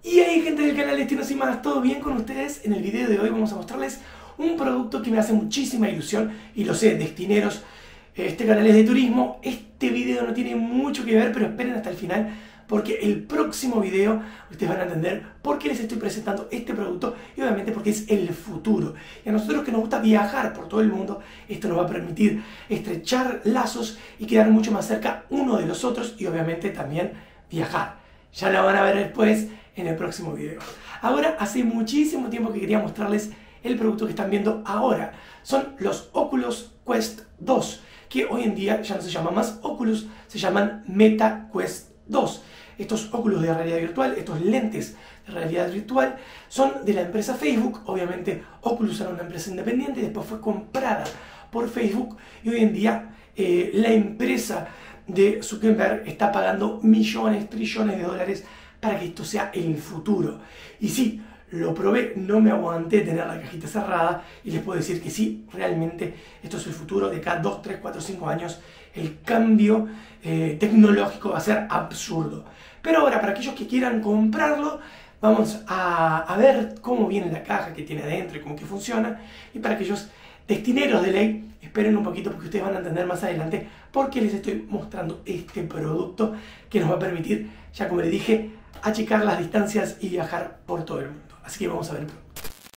Y hay gente del canal Destinos y Más, ¿todo bien con ustedes? En el video de hoy vamos a mostrarles un producto que me hace muchísima ilusión y lo sé, destineros, este canal es de turismo. Este video no tiene mucho que ver, pero esperen hasta el final porque el próximo video ustedes van a entender por qué les estoy presentando este producto y obviamente porque es el futuro. Y a nosotros que nos gusta viajar por todo el mundo, esto nos va a permitir estrechar lazos y quedar mucho más cerca uno de los otros y obviamente también viajar. Ya lo van a ver después en el próximo video. Ahora, hace muchísimo tiempo que quería mostrarles el producto que están viendo ahora. Son los Oculus Quest 2, que hoy en día ya no se llaman más Oculus, se llaman Meta Quest 2. Estos óculos de realidad virtual, estos lentes de realidad virtual, son de la empresa Facebook. Obviamente Oculus era una empresa independiente y después fue comprada por Facebook y hoy en día la empresa de Zuckerberg está pagando millones, trillones de dólares para que esto sea el futuro. Y sí, lo probé, no me aguanté tener la cajita cerrada y les puedo decir que sí, realmente esto es el futuro. De cada 2, 3, 4, 5 años el cambio tecnológico va a ser absurdo. Pero ahora, para aquellos que quieran comprarlo, vamos a ver cómo viene la caja, que tiene adentro y cómo que funciona. Y para aquellos destineros de ley, esperen un poquito porque ustedes van a entender más adelante por qué les estoy mostrando este producto que nos va a permitir, ya como les dije, achicar las distancias y viajar por todo el mundo. Así que vamos a ver el producto.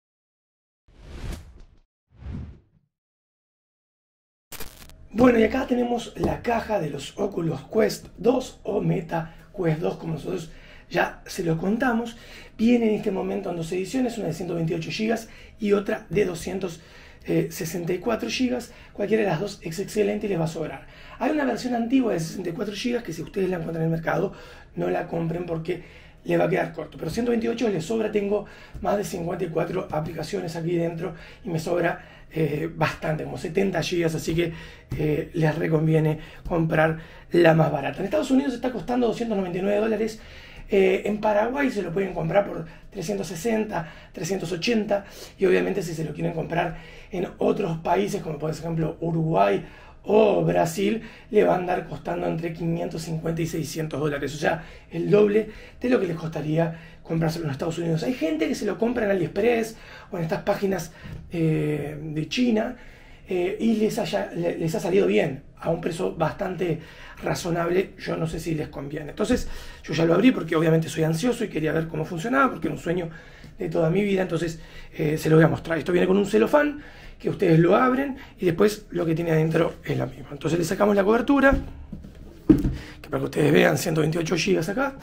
Bueno, y acá tenemos la caja de los Oculus Quest 2 o Meta Quest 2, como nosotros ya se lo contamos. Viene en este momento en dos ediciones, una de 128 GB y otra de 264 GB. Cualquiera de las dos es excelente y les va a sobrar. Hay una versión antigua de 64 GB que si ustedes la encuentran en el mercado, no la compren porque le va a quedar corto. Pero 128 les sobra, tengo más de 54 aplicaciones aquí dentro y me sobra bastante, como 70 GB, así que les reconviene comprar la más barata. En Estados Unidos está costando 299 dólares. En Paraguay se lo pueden comprar por 360, 380 y obviamente si se lo quieren comprar en otros países como por ejemplo Uruguay o Brasil, le va a andar costando entre 550 y 600 dólares, o sea, el doble de lo que les costaría comprárselo en Estados Unidos. Hay gente que se lo compra en AliExpress o en estas páginas de China y les ha salido bien, a un precio bastante razonable. Yo no sé si les conviene. Entonces, yo ya lo abrí porque obviamente soy ansioso y quería ver cómo funcionaba, porque era un sueño de toda mi vida. Entonces, se lo voy a mostrar. Esto viene con un celofán que ustedes lo abren y después lo que tiene adentro es lo mismo. Entonces le sacamos la cobertura, que para que ustedes vean 128 GB acá,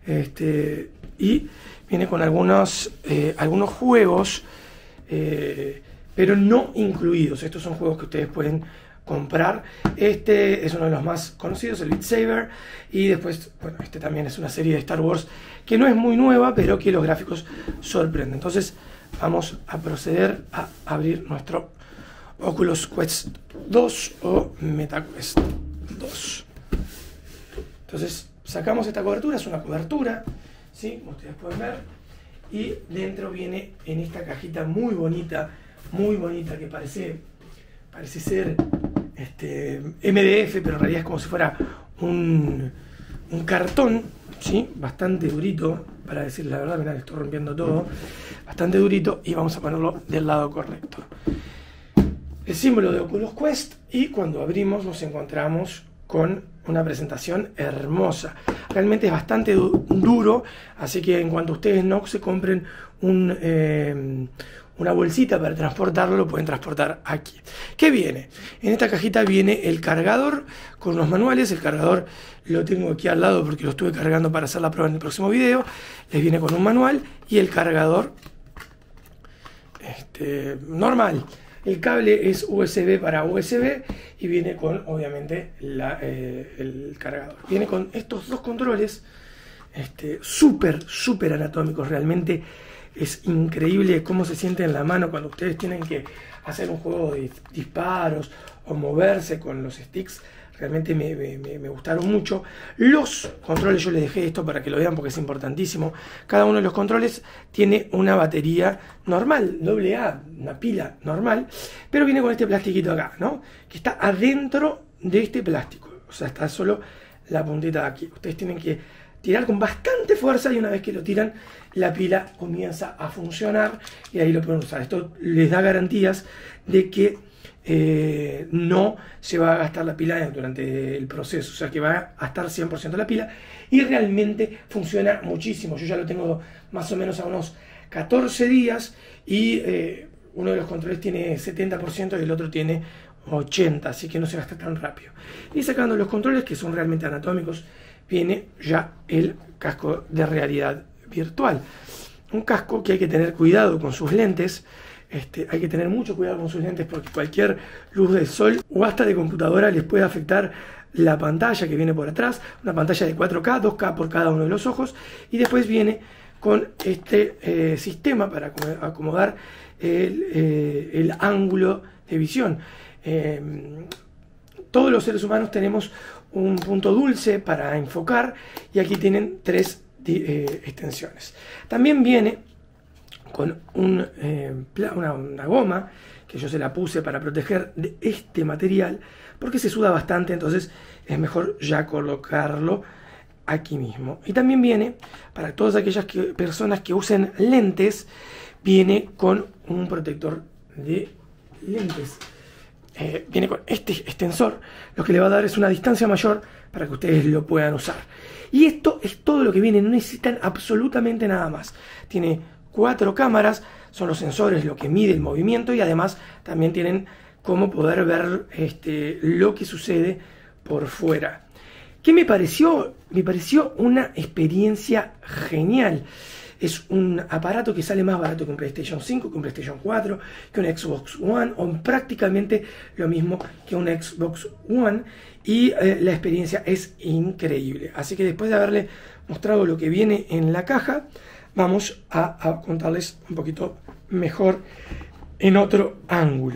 y viene con algunos juegos, pero no incluidos. Estos son juegos que ustedes pueden comprar. Este es uno de los más conocidos, el Beat Saber, y después, bueno, este también es una serie de Star Wars que no es muy nueva, pero que los gráficos sorprenden. Entonces vamos a proceder a abrir nuestro Oculus Quest 2 o Meta Quest 2. Entonces sacamos esta cobertura, es una cobertura, ¿sí? Como ustedes pueden ver, y dentro viene en esta cajita muy bonita, que parece ser MDF, pero en realidad es como si fuera un cartón, ¿sí? Bastante durito, para decir la verdad. Mirá, le estoy rompiendo todo, bastante durito, y vamos a ponerlo del lado correcto. El símbolo de Oculus Quest, y cuando abrimos nos encontramos con una presentación hermosa. Realmente es bastante duro, así que en cuanto ustedes no se compren una bolsita para transportarlo, lo pueden transportar aquí. ¿Qué viene? En esta cajita viene el cargador con unos manuales. El cargador lo tengo aquí al lado porque lo estuve cargando para hacer la prueba en el próximo video. Les viene con un manual y el cargador normal. El cable es USB para USB y viene con, obviamente, el cargador. Viene con estos dos controles súper anatómicos. Realmente es increíble cómo se siente en la mano cuando ustedes tienen que hacer un juego de disparos o moverse con los sticks. Realmente me gustaron mucho. Los controles, yo les dejé esto para que lo vean porque es importantísimo. Cada uno de los controles tiene una batería normal, AA, una pila normal, pero viene con este plastiquito acá, ¿no? Que está adentro de este plástico. O sea, está solo la puntita de aquí. Ustedes tienen que tirar con bastante fuerza y una vez que lo tiran, la pila comienza a funcionar y ahí lo pueden usar. Esto les da garantías de que no se va a gastar la pila durante el proceso, o sea que va a estar 100% la pila y realmente funciona muchísimo. Yo ya lo tengo más o menos a unos 14 días y uno de los controles tiene 70% y el otro tiene 80%, así que no se gasta tan rápido. Y sacando los controles que son realmente anatómicos, viene ya el casco de realidad virtual. Un casco que hay que tener cuidado con sus lentes. Hay que tener mucho cuidado con sus lentes porque cualquier luz del sol o hasta de computadora les puede afectar la pantalla que viene por atrás. Una pantalla de 4K, 2K por cada uno de los ojos. Y después viene con este sistema para acomodar el ángulo de visión. Todos los seres humanos tenemos un punto dulce para enfocar y aquí tienen 3 extensiones. También viene con una goma que yo se la puse para proteger de este material porque se suda bastante, entonces es mejor ya colocarlo aquí mismo. Y también viene para todas aquellas personas que usen lentes, viene con un protector de lentes. Viene con este extensor, lo que le va a dar es una distancia mayor para que ustedes lo puedan usar. Y esto es todo lo que viene, no necesitan absolutamente nada más. Tiene 4 cámaras, son los sensores lo que mide el movimiento y además también tienen cómo poder ver lo que sucede por fuera. ¿Qué me pareció? Me pareció una experiencia genial. Es un aparato que sale más barato que un PlayStation 5, que un PlayStation 4, que un Xbox One, o prácticamente lo mismo que un Xbox One, y la experiencia es increíble. Así que después de haberle mostrado lo que viene en la caja, vamos a contarles un poquito mejor en otro ángulo.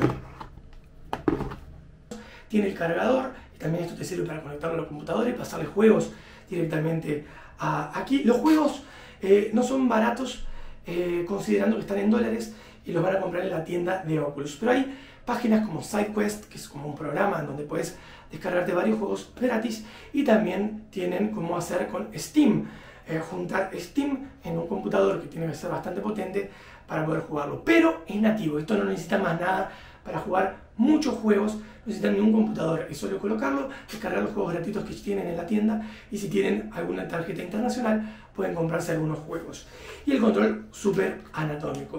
Tiene el cargador, y también esto te sirve para conectarlo a los computadores y pasarle juegos directamente aquí. Los juegos no son baratos, considerando que están en dólares y los van a comprar en la tienda de Oculus. Pero hay páginas como SideQuest, que es como un programa en donde puedes descargarte varios juegos gratis, y también tienen cómo hacer con Steam. Juntar Steam en un computador que tiene que ser bastante potente para poder jugarlo, pero es nativo, esto no necesita más nada para jugar muchos juegos, no necesitan ni un computador, es solo colocarlo, descargar los juegos gratuitos que tienen en la tienda y si tienen alguna tarjeta internacional pueden comprarse algunos juegos. Y el control súper anatómico.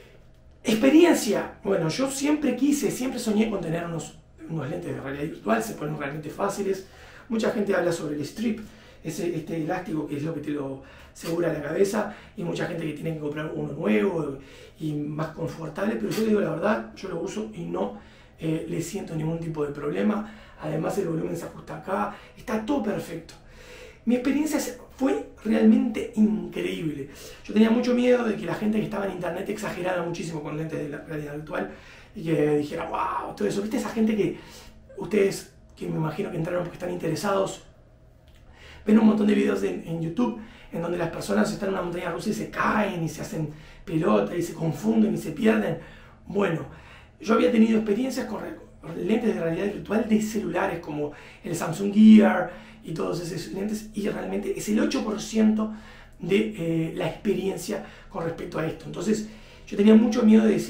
Experiencia, bueno, yo siempre soñé con tener unos lentes de realidad virtual, se ponen realmente fáciles, mucha gente habla sobre el strip, este elástico que es lo que te lo asegura la cabeza, y mucha gente que tiene que comprar uno nuevo y más confortable, pero yo digo la verdad, yo lo uso y no le siento ningún tipo de problema. Además el volumen se ajusta acá, está todo perfecto. Mi experiencia fue realmente increíble. Yo tenía mucho miedo de que la gente que estaba en internet exagerara muchísimo con lentes de la realidad virtual y que dijera, wow, todo eso. ¿Viste esa gente que ustedes, que me imagino que entraron porque están interesados, ven un montón de videos en YouTube en donde las personas están en una montaña rusa y se caen y se hacen pelota y se confunden y se pierden? Bueno, yo había tenido experiencias con lentes de realidad virtual de celulares como el Samsung Gear y todos esos lentes, y realmente es el 8% de la experiencia con respecto a esto. Entonces yo tenía mucho miedo de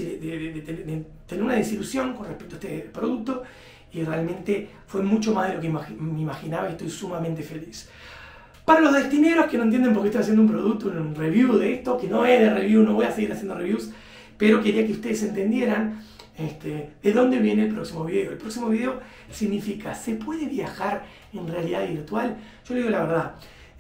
tener una desilusión con respecto a este producto, y realmente fue mucho más de lo que me imaginaba y estoy sumamente feliz. Para los destineros que no entienden por qué estoy haciendo un producto, un review de esto, que no es de review, no voy a seguir haciendo reviews, pero quería que ustedes entendieran de dónde viene el próximo video. El próximo video significa, ¿se puede viajar en realidad virtual? Yo le digo la verdad,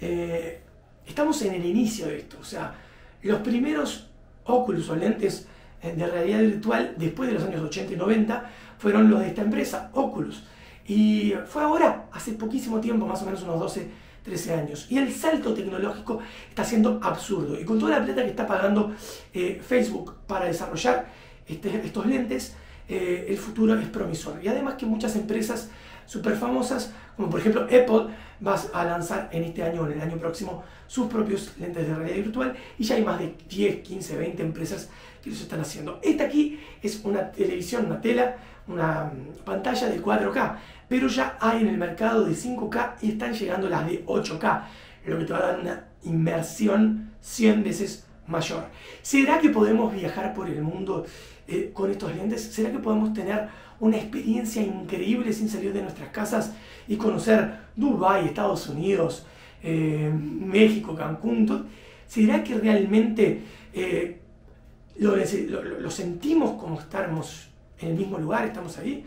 estamos en el inicio de esto, o sea, los primeros Oculus o lentes de realidad virtual después de los años 80 y 90 fueron los de esta empresa, Oculus, y fue ahora, hace poquísimo tiempo, más o menos unos 13 años, y el salto tecnológico está siendo absurdo, y con toda la plata que está pagando Facebook para desarrollar estos lentes, el futuro es promisorio. Y además que muchas empresas súper famosas, como por ejemplo Apple, va a lanzar en este año o en el año próximo sus propios lentes de realidad virtual, y ya hay más de 10, 15, 20 empresas que los están haciendo. Esta aquí es una televisión, una pantalla de 4K, pero ya hay en el mercado de 5K y están llegando las de 8K. lo que te va a dar una inmersión 100 veces mayor. ¿Será que podemos viajar por el mundo con estos lentes? ¿Será que podemos tener una experiencia increíble sin salir de nuestras casas y conocer Dubái, Estados Unidos, México, Cancún? ¿Será que realmente lo sentimos como estamos en el mismo lugar, estamos ahí?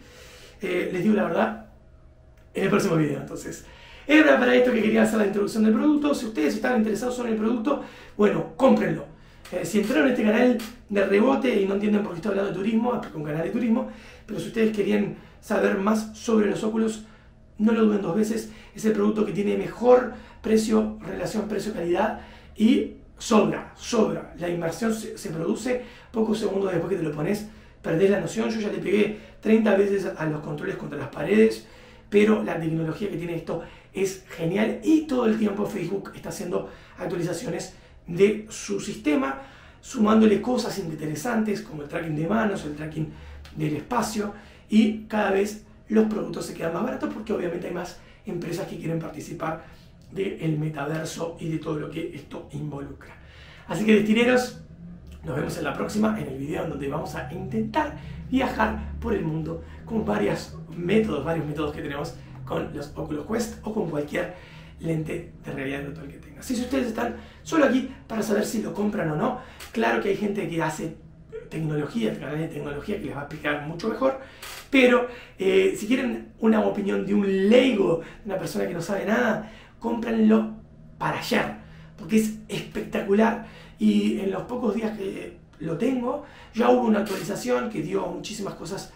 Les digo la verdad en el próximo video. Entonces, era para esto que quería hacer la introducción del producto. Si ustedes están interesados en el producto, bueno, cómprenlo. Si entraron en este canal de rebote y no entienden por qué estoy hablando de turismo, es porque es un canal de turismo, pero si ustedes querían saber más sobre los óculos, no lo duden dos veces. Es el producto que tiene mejor precio, relación precio-calidad, y sobra. La inmersión se produce pocos segundos después que te lo pones, perdés la noción. Yo ya le pegué 30 veces a los controles contra las paredes, pero la tecnología que tiene esto es genial y todo el tiempo Facebook está haciendo actualizaciones de su sistema, sumándole cosas interesantes como el tracking de manos, el tracking del espacio, y cada vez los productos se quedan más baratos porque obviamente hay más empresas que quieren participar del metaverso y de todo lo que esto involucra. Así que, destineros, nos vemos en la próxima, en el video donde vamos a intentar viajar por el mundo con varios métodos que tenemos con los Oculus Quest o con cualquier lente de realidad virtual que tenga. Si ustedes están solo aquí para saber si lo compran o no, claro que hay gente que hace tecnología, canales de tecnología que les va a explicar mucho mejor, pero si quieren una opinión de un leigo, de una persona que no sabe nada, cómprenlo para ayer, porque es espectacular y en los pocos días que lo tengo ya hubo una actualización que dio muchísimas cosas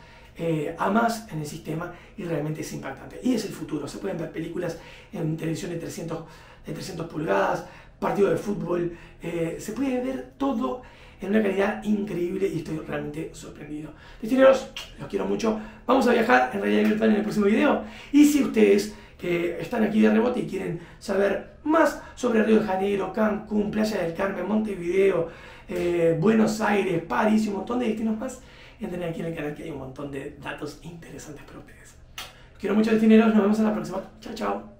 a más en el sistema y realmente es impactante. Y es el futuro. Se pueden ver películas en televisión de 300 pulgadas, partido de fútbol, se puede ver todo en una calidad increíble y estoy realmente sorprendido. Destineros, los quiero mucho. Vamos a viajar en realidad virtual en el próximo video. Y si ustedes están aquí de rebote y quieren saber más sobre Río de Janeiro, Cancún, Playa del Carmen, Montevideo, Buenos Aires, París y un montón de destinos más, entren aquí en el canal que hay un montón de datos interesantes para ustedes. Los quiero mucho, destineros. Nos vemos en la próxima. Chao, chao.